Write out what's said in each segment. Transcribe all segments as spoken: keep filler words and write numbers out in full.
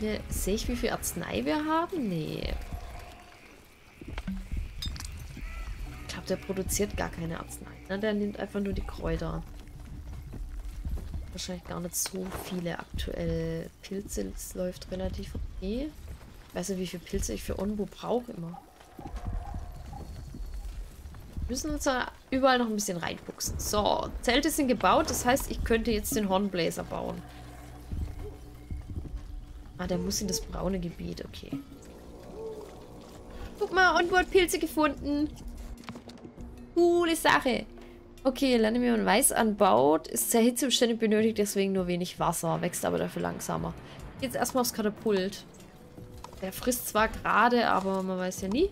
viele... Sehe ich, wie viel Arznei wir haben? Nee. Ich glaube, der produziert gar keine Arznei. Ne? Der nimmt einfach nur die Kräuter. Wahrscheinlich gar nicht so viele aktuell. Pilze, das läuft relativ okay. Ich weiß nicht, wie viele Pilze ich für Onbu brauche immer. Wir müssen uns da überall noch ein bisschen reinfuchsen. So, Zelte sind gebaut. Das heißt, ich könnte jetzt den Hornbläser bauen. Ah, der muss in das braune Gebiet. Okay. Guck mal, Onbu hat Pilze gefunden. Coole Sache. Okay, Land, wie man Weiß anbaut, ist sehr hitzebeständig, benötigt deswegen nur wenig Wasser, wächst aber dafür langsamer. Jetzt erstmal aufs Katapult. Der frisst zwar gerade, aber man weiß ja nie.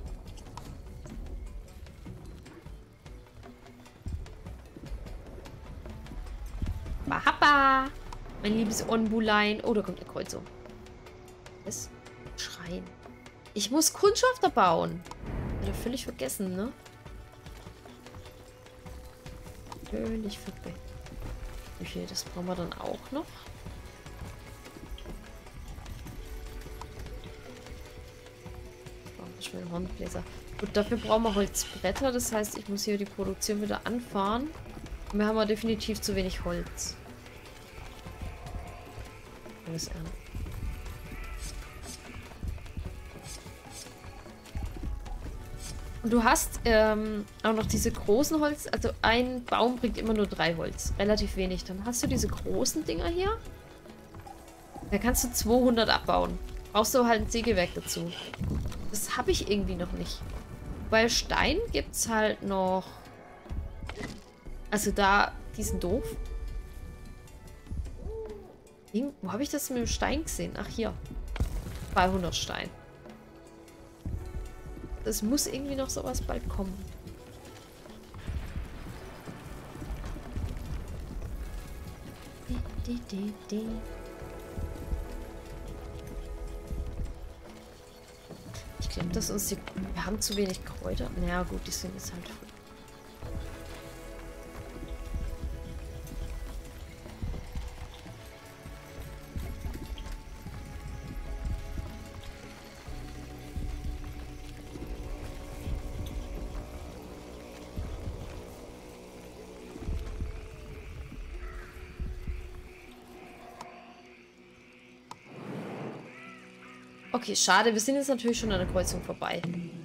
Bahappa! Mein liebes Onbulein. Oh, da kommt eine Kreuzung. Was? Schreien. Ich muss Kundschafter bauen. Hat er völlig vergessen, ne? Völlig vergessen. Okay, das brauchen wir dann auch noch. Brauchen wir schnell Hornbläser. Gut, dafür brauchen wir Holzbretter. Das heißt, ich muss hier die Produktion wieder anfahren. Und wir haben aber definitiv zu wenig Holz. Alles an. Und du hast ähm, auch noch diese großen Holz. Also ein Baum bringt immer nur drei Holz. Relativ wenig. Dann hast du diese großen Dinger hier. Da kannst du zweihundert abbauen. Brauchst du halt ein Sägewerk dazu. Das habe ich irgendwie noch nicht. Weil Stein gibt es halt noch... Also da, die sind doof. Ding, wo habe ich das mit dem Stein gesehen? Ach, hier. zweihundert Stein. Es muss irgendwie noch sowas bald kommen. Die, die, die, die. Ich glaube, dass uns die... Wir haben zu wenig Kräuter. Naja, gut, die sind jetzt halt... Okay, schade. Wir sind jetzt natürlich schon an der Kreuzung vorbei.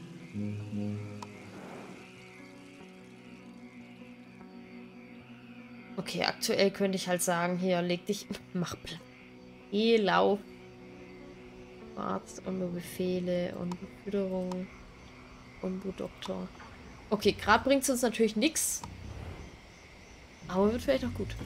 Okay, aktuell könnte ich halt sagen, hier, leg dich... Mach Platz. Geh, lauf. Arzt, Onbu-Befehle, Onbu-Fütterung, Onbu-Doktor. Okay, gerade bringt es uns natürlich nichts. Aber wird vielleicht auch gut.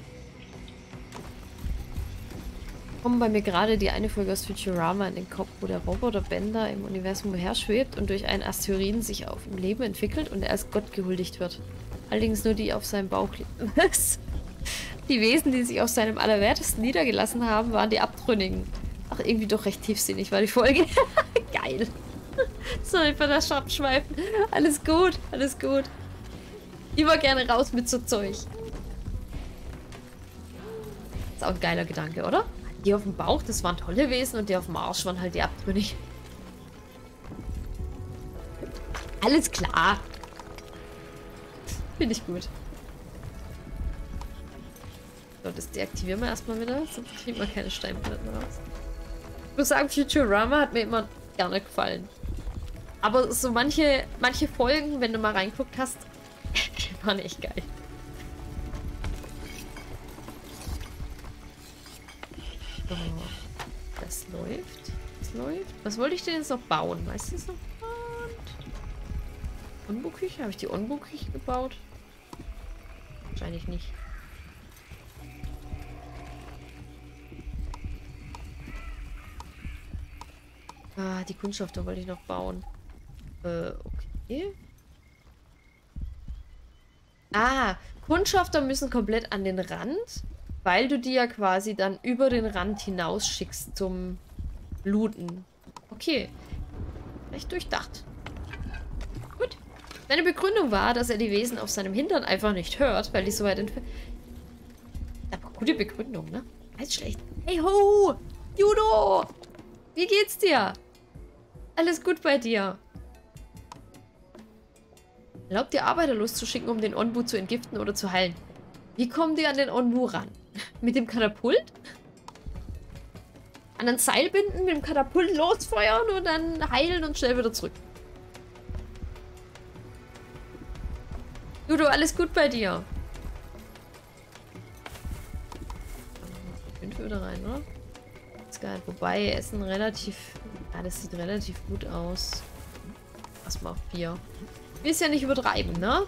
Kommt bei mir gerade die eine Folge aus Futurama in den Kopf, wo der Roboter Bender im Universum umherschwebt und durch einen Asteroiden sich auf dem Leben entwickelt und er als Gott gehuldigt wird. Allerdings nur die auf seinem Bauch liegen. Was? Die Wesen, die sich auf seinem Allerwertesten niedergelassen haben, waren die Abtrünnigen. Ach, irgendwie doch recht tiefsinnig war die Folge. Geil. Sorry für das Abschweifen. Alles gut, alles gut. Immer gerne raus mit so Zeug. Ist auch ein geiler Gedanke, oder? Die auf dem Bauch, das waren tolle Wesen und die auf dem Arsch waren halt die Abtrünnigen. Alles klar. Finde ich gut. So, das deaktivieren wir erstmal wieder, sonst kriegen wir keine Steinplatten raus. Ich muss sagen, Futurama hat mir immer gerne gefallen. Aber so manche, manche Folgen, wenn du mal reinguckt hast, waren echt geil. So, das läuft. Das läuft. Was wollte ich denn jetzt noch bauen? Weißt du es noch? Onbu-Küche? Habe ich die Onbu-Küche gebaut? Wahrscheinlich nicht. Ah, die Kundschafter wollte ich noch bauen. Äh, okay. Ah, Kundschafter müssen komplett an den Rand, weil du die ja quasi dann über den Rand hinaus schickst zum Looten. Okay. Recht durchdacht. Gut. Seine Begründung war, dass er die Wesen auf seinem Hintern einfach nicht hört, weil die so weit entfernt... Aber gute Begründung, ne? Alles schlecht. Hey ho! Judo! Wie geht's dir? Alles gut bei dir? Erlaubt dir Arbeiter loszuschicken, um den Onbu zu entgiften oder zu heilen. Wie kommen die an den Onbu ran? Mit dem Katapult? An ein Seil binden, mit dem Katapult losfeuern und dann heilen und schnell wieder zurück. Ludo, alles gut bei dir? Fünf wieder rein, oder? Ist geil. Wobei, Essen relativ... Ja, das sieht relativ gut aus. Erstmal vier. Ist ja nicht übertreiben, ne?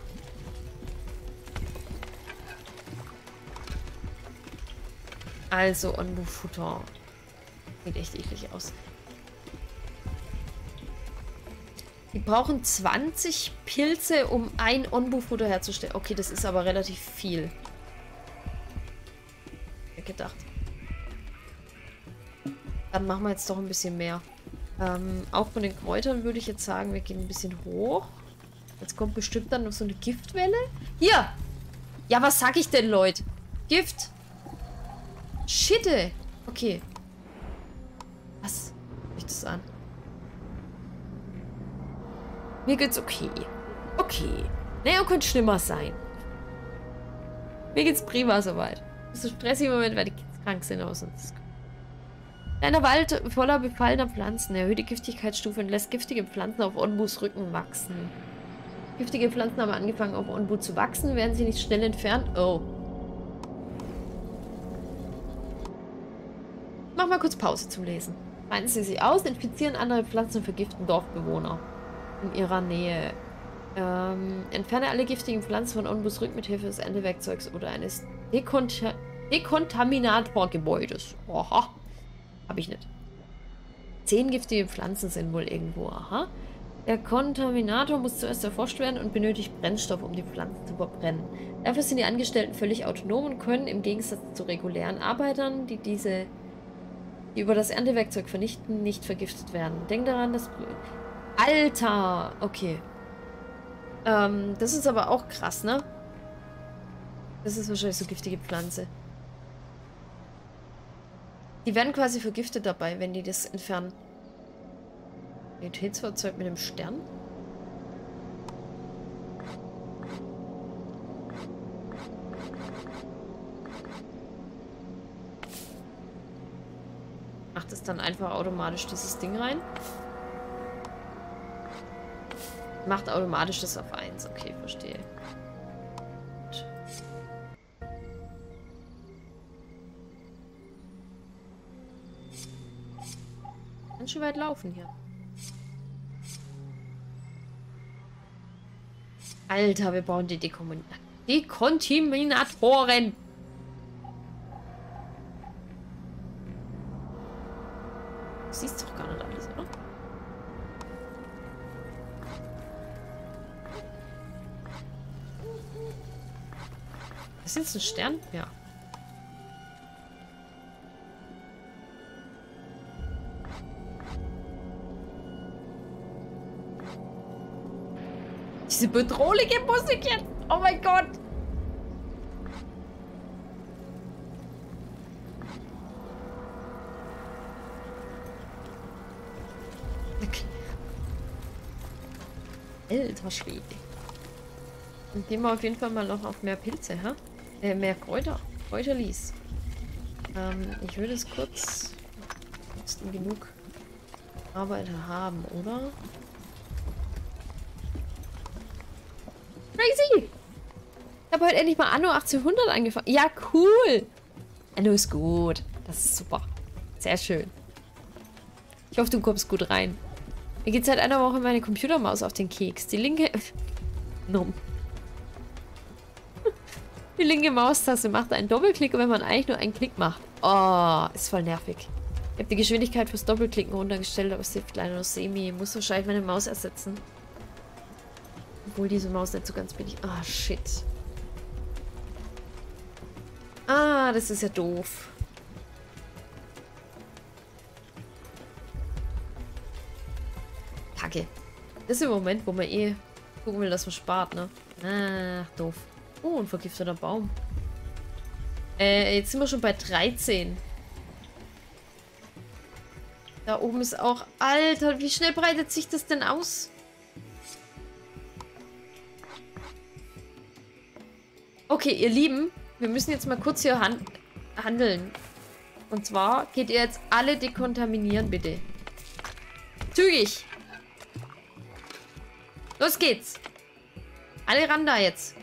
Also, Onbu-Futter. Sieht echt eklig aus. Die brauchen zwanzig Pilze, um ein Onbu-Futter herzustellen. Okay, das ist aber relativ viel. Ich hätte gedacht. Dann machen wir jetzt doch ein bisschen mehr. Ähm, auch von den Kräutern würde ich jetzt sagen, wir gehen ein bisschen hoch. Jetzt kommt bestimmt dann noch so eine Giftwelle. Hier! Ja, was sag ich denn, Leute? Gift! Schitte! Okay. Was? Riech das an? Mir geht's okay. Okay. Naja, könnte schlimmer sein. Mir geht's prima soweit. Das ist ein stressiger Moment, weil die Kids krank sind aus uns. Kleiner Wald voller befallener Pflanzen. Erhöht die Giftigkeitsstufe und lässt giftige Pflanzen auf Onbus Rücken wachsen. Giftige Pflanzen haben angefangen auf Onbu zu wachsen, werden sie nicht schnell entfernt. Oh. Mach mal kurz Pause zum Lesen. Breiten sie sich aus, infizieren andere Pflanzen und vergiften Dorfbewohner in ihrer Nähe. Ähm, entferne alle giftigen Pflanzen von Onbus Rücken mit Hilfe des Endewerkzeugs oder eines Dekont Dekontaminatorgebäudes. Oha. Hab ich nicht. Zehn giftige Pflanzen sind wohl irgendwo. Aha. Der Kontaminator muss zuerst erforscht werden und benötigt Brennstoff, um die Pflanzen zu verbrennen. Dafür sind die Angestellten völlig autonom und können im Gegensatz zu regulären Arbeitern, die diese die über das Erntewerkzeug vernichten, nicht vergiftet werden. Denk daran, dass... Alter! Okay. Ähm, das ist aber auch krass, ne? Das ist wahrscheinlich so giftige Pflanze. Die werden quasi vergiftet dabei, wenn die das entfernen. Qualitätsfahrzeug mit dem Stern? Macht es dann einfach automatisch dieses Ding rein? Macht automatisch das auf eins. Okay, verstehe. Gut. Ganz schön weit laufen hier. Alter, wir brauchen die Dekomin Dekontaminatoren. Du siehst doch gar nicht alles, oder? Ist jetzt ein Stern? Ja. Diese bedrohliche Musik jetzt. Oh mein Gott. Okay. Alter Schwede. Dann gehen wir auf jeden Fall mal noch auf mehr Pilze, ha? Äh, mehr Kräuter. Kräuterlis. Ähm, ich würde es kurz... Müssten genug Arbeiter haben, oder? Crazy! Ich habe heute endlich mal Anno achtzehnhundert angefangen. Ja, cool! Anno ist gut. Das ist super. Sehr schön. Ich hoffe, du kommst gut rein. Mir geht seit einer Woche meine Computermaus auf den Keks. Die linke... Numm. Die linke Maustaste macht einen Doppelklick, wenn man eigentlich nur einen Klick macht. Oh, ist voll nervig. Ich habe die Geschwindigkeit fürs Doppelklicken runtergestellt, aber es hilft leider nur semi. Muss wahrscheinlich meine Maus ersetzen. Obwohl diese Maus nicht so ganz billig... Ah, shit. Ah, das ist ja doof. Kacke. Das ist im Moment, wo man eh gucken will, dass man spart, ne? Ach, doof. Oh, ein vergifteter Baum. Äh, jetzt sind wir schon bei dreizehn. Da oben ist auch... Alter, wie schnell breitet sich das denn aus? Okay, ihr Lieben, wir müssen jetzt mal kurz hier han handeln. Und zwar geht ihr jetzt alle dekontaminieren, bitte. Zügig! Los geht's! Alle ran da jetzt.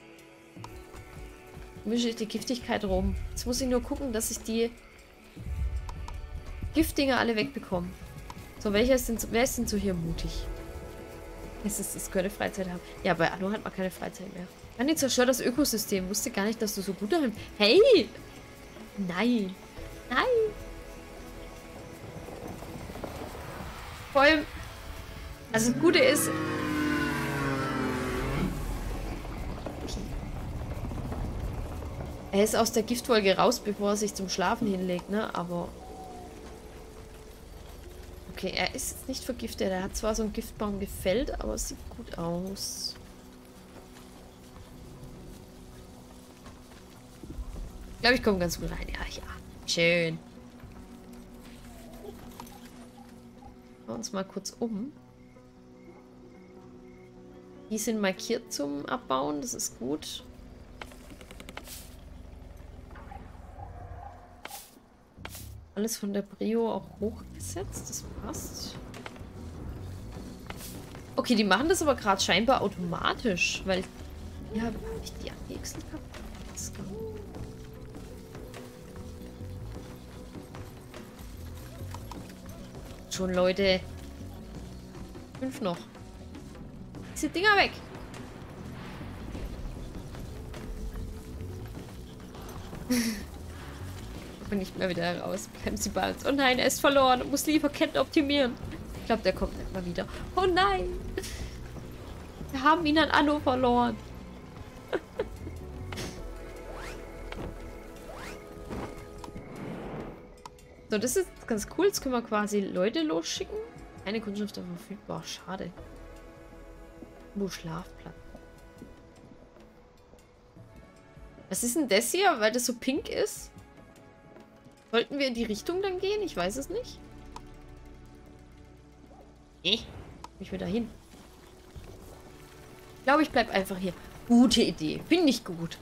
Mische ich die Giftigkeit rum. Jetzt muss ich nur gucken, dass ich die Giftdinger alle wegbekomme. So, welcher ist denn, wer ist denn so hier mutig? Es ist, es könnte Freizeit haben. Ja, bei Anno hat man keine Freizeit mehr. Anni zerstört das Ökosystem. Wusste gar nicht, dass du so gut darin... Hey! Nein! Nein! Vor allem... Also das Gute ist... Er ist aus der Giftwolke raus, bevor er sich zum Schlafen hinlegt, ne? Aber... Okay, er ist jetzt nicht vergiftet. Er hat zwar so einen Giftbaum gefällt, aber es sieht gut aus. Ich glaube, ich komme ganz gut rein. Ja, ja. Schön. Schauen wir uns mal kurz um. Die sind markiert zum Abbauen. Das ist gut. Alles von der Brio auch hochgesetzt. Das passt. Okay, die machen das aber gerade scheinbar automatisch, weil... Ja, habe ich die angewechselt gehabt? Schon, Leute. Fünf noch. Diese Dinger weg. Und nicht mehr wieder heraus. Bleiben Sie bei uns. Oh nein, er ist verloren. Muss Lieferketten optimieren. Ich glaube, der kommt nicht mal wieder. Oh nein. Wir haben ihn an Anno verloren. So, das ist ganz cool. Jetzt können wir quasi Leute losschicken. Keine Kundschafter verfügbar. Schade. Wo Schlafplatz. Was ist denn das hier? Weil das so pink ist? Sollten wir in die Richtung dann gehen? Ich weiß es nicht. Nee. Ich will da hin. Ich glaube, ich bleibe einfach hier. Gute Idee. Finde ich gut.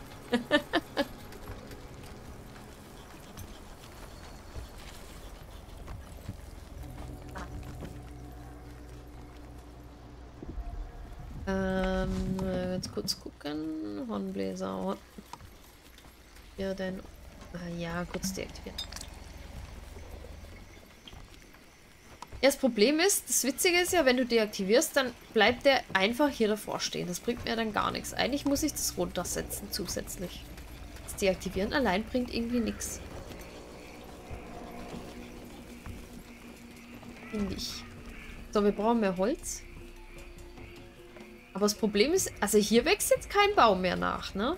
ähm, ganz kurz gucken. Hornbläser. Ja, denn. Ja, kurz deaktivieren. Ja, das Problem ist, das Witzige ist ja, wenn du deaktivierst, dann bleibt der einfach hier davor stehen. Das bringt mir dann gar nichts. Eigentlich muss ich das runtersetzen zusätzlich. Das Deaktivieren allein bringt irgendwie nichts. Finde ich. So, wir brauchen mehr Holz. Aber das Problem ist, also hier wächst jetzt kein Baum mehr nach, ne?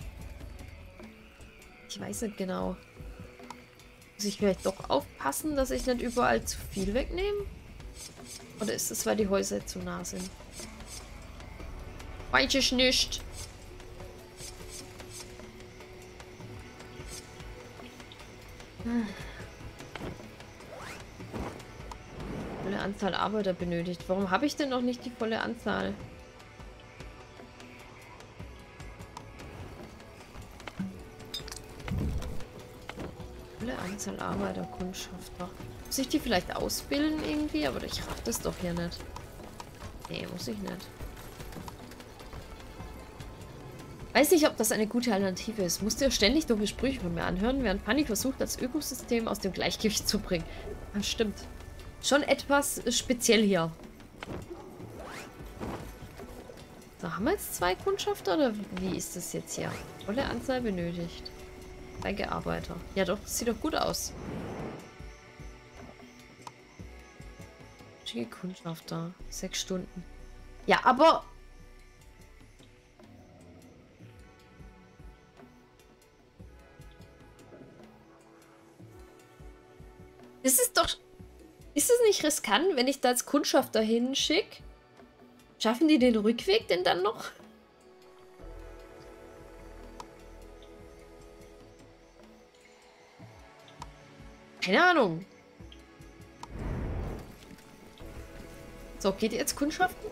Ich weiß nicht genau. Muss ich vielleicht doch aufpassen, dass ich nicht überall zu viel wegnehme? Oder ist es, weil die Häuser zu nah sind? Weiß ich nicht. Volle Anzahl Arbeiter benötigt. Warum habe ich denn noch nicht die volle Anzahl? Anzahl Arbeiter, Kundschafter. Muss ich die vielleicht ausbilden irgendwie? Aber ich raff das doch hier nicht. Nee, muss ich nicht. Weiß nicht, ob das eine gute Alternative ist. Musst dir ständig dumme Sprüche von mir anhören, während Panik versucht, das Ökosystem aus dem Gleichgewicht zu bringen. Das stimmt. Schon etwas speziell hier. So, haben wir jetzt zwei Kundschafter oder wie ist das jetzt hier? Volle Anzahl benötigt. Zwei Arbeiter. Ja doch, das sieht doch gut aus. Schicke Kundschafter. Sechs Stunden. Ja, aber... Das ist doch... Ist es nicht riskant, wenn ich da als Kundschafter hinschicke? Schaffen die den Rückweg denn dann noch? Keine Ahnung. So, geht ihr jetzt kundschaften?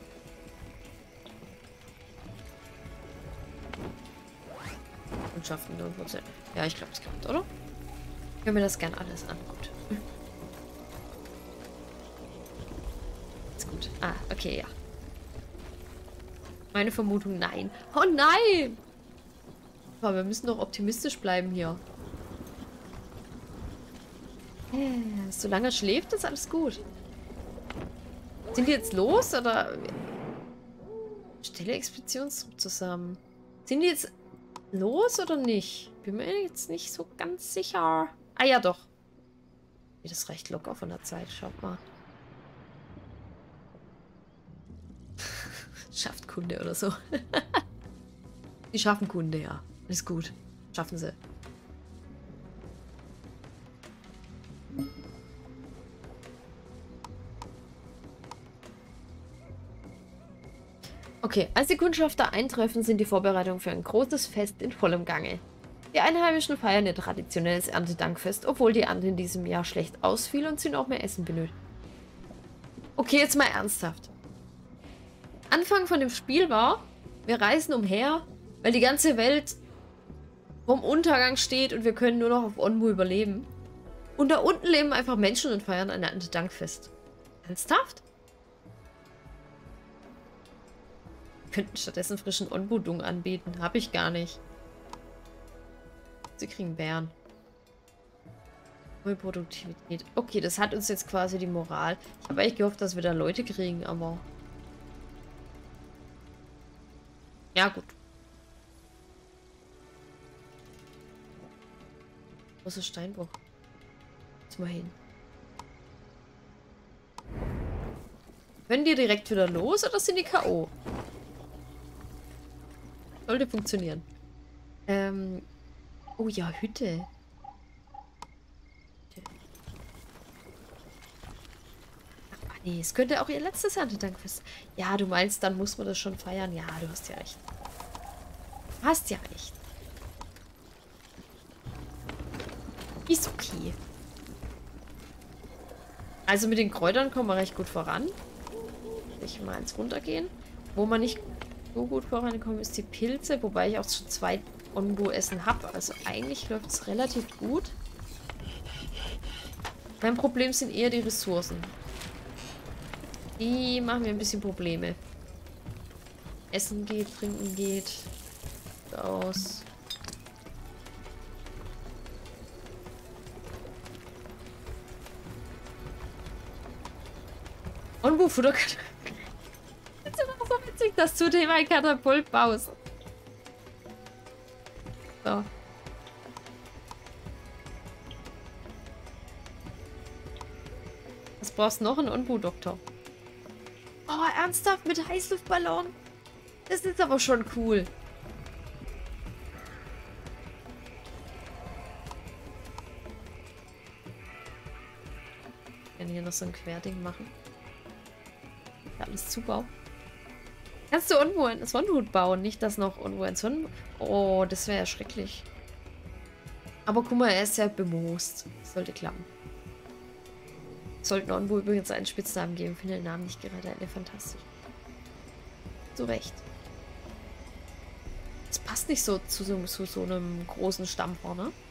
Kundschaften null Prozent. Ja, ich glaube, es klappt, oder? Ich höre mir das gern alles an. Gut. Ist gut. Ah, okay, ja. Meine Vermutung, nein. Oh nein! Aber wir müssen doch optimistisch bleiben hier. Äh, solange er schläft, ist alles gut. Sind die jetzt los, oder? Stelle Expeditionstrupp zusammen. Sind die jetzt los, oder nicht? Bin mir jetzt nicht so ganz sicher. Ah ja, doch. Das reicht locker von der Zeit. Schaut mal. Schafft Kunde oder so. Die schaffen Kunde, ja. Ist gut. Schaffen sie. Okay, als die Kundschafter eintreffen, sind die Vorbereitungen für ein großes Fest in vollem Gange. Die Einheimischen feiern ihr traditionelles Erntedankfest, obwohl die Ernte in diesem Jahr schlecht ausfiel und sie noch mehr Essen benötigt. Okay, jetzt mal ernsthaft. Anfang von dem Spiel war, wir reisen umher, weil die ganze Welt vom Untergang steht und wir können nur noch auf Onbu überleben. Und da unten leben einfach Menschen und feiern ein Erntedankfest. Ernsthaft? Wir könnten stattdessen frischen Onbu-Dung anbieten. Habe ich gar nicht. Sie kriegen Bären. Neue Produktivität. Okay, das hat uns jetzt quasi die Moral. Ich habe eigentlich gehofft, dass wir da Leute kriegen, aber... Ja, gut. Großer Steinbruch. Jetzt mal hin. Können die direkt wieder los oder sind die K O? Sollte funktionieren. Ähm. Oh ja, Hütte. Ach nee, es könnte auch ihr letztes Erntedankfest. Ja, du meinst, dann muss man das schon feiern. Ja, du hast ja recht. Du hast ja recht. Ist okay. Also mit den Kräutern kommen wir recht gut voran. Ich mal eins runtergehen. Wo man nicht so gut vorankommt, ist die Pilze. Wobei ich auch schon zwei Onbu-Essen habe. Also eigentlich läuft es relativ gut. Mein Problem sind eher die Ressourcen. Die machen mir ein bisschen Probleme. Essen geht, trinken geht. Aus. Onbu-Futter. Das ist immer so witzig, dass du dir ein Katapult baust. So. Was brauchst du noch? Einen Onbu-Doktor. Oh, ernsthaft? Mit Heißluftballon? Das ist aber schon cool. Ich kann hier noch so ein Querding machen. Alles Zubau. Kannst du irgendwo einen Sonnenhut bauen? Nicht, dass noch irgendwo ein Sonnenhut... Oh, das wäre ja schrecklich. Aber guck mal, er ist ja bemoost. Sollte klappen. Sollten irgendwo übrigens einen Spitznamen geben. Finde den Namen nicht gerade eine fantastisch. Zu Recht. Das passt nicht so zu so, zu so einem großen Stamm vorne.